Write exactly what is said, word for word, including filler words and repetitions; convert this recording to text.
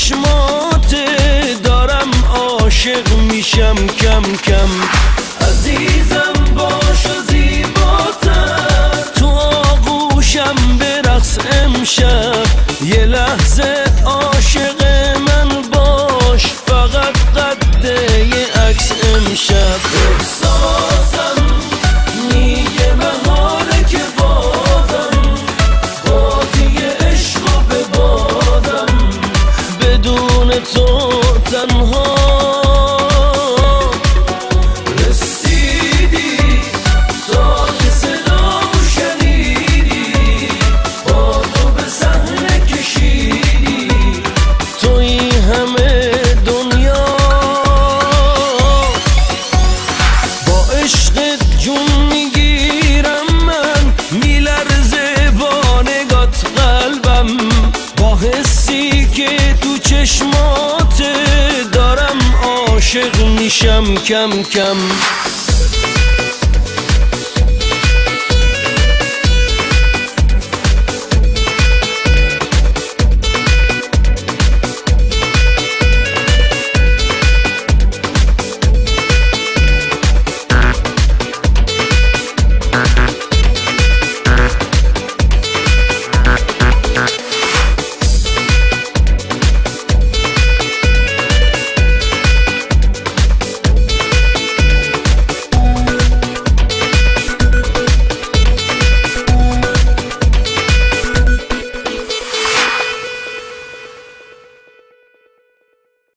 چشمات دارم عاشق میشم کم کم. عزیزم باش و زیباتر تو آغوشم برقص امشب. یه لحظه عاشق من باش فقط قده یه عکس امشب. احساسم میگه بهاره که بازم بازی عشق و به بازم بدون تو تنها رسیدی. تا که صدا شنیدی با تو به صحنه کشیدی توی همه دنیا. با عشقت جون میگیرم من میلرزه با نگات قلبم. با حسی که تو چشمات دارم عاشق میشم کم کم.